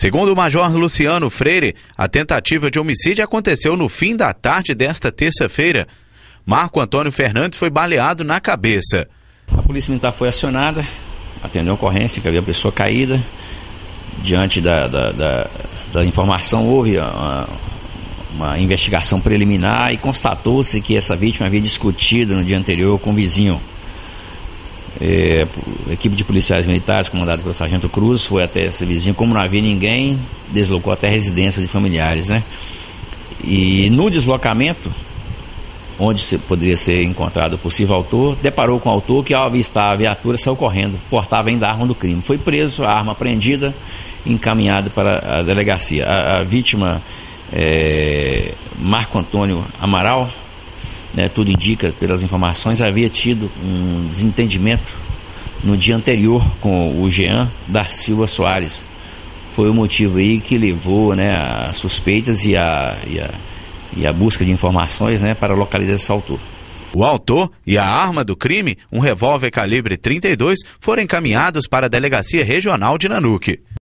Segundo o Major Luciano Freire, a tentativa de homicídio aconteceu no fim da tarde desta terça-feira. Marco Antônio Fernandes foi baleado na cabeça. A polícia militar foi acionada, atendeu a ocorrência que havia pessoa caída. Diante da informação, houve uma investigação preliminar e constatou-se que essa vítima havia discutido no dia anterior com o vizinho. A equipe de policiais militares, comandada pelo sargento Cruz, foi até esse vizinho. Como não havia ninguém, deslocou até a residência de familiares, né? E no deslocamento, onde poderia ser encontrado o possível autor, deparou com o autor que, ao avistar a viatura, saiu correndo, portava ainda a arma do crime. Foi preso, a arma apreendida, encaminhado para a delegacia. A vítima Marco Antônio Amaral, tudo indica, pelas informações, havia tido um desentendimento no dia anterior com o Jean da Silva Soares. Foi o motivo aí que levou a suspeitas e a busca de informações para localizar esse autor. O autor e a arma do crime, um revólver calibre 32, foram encaminhados para a Delegacia Regional de Nanuque.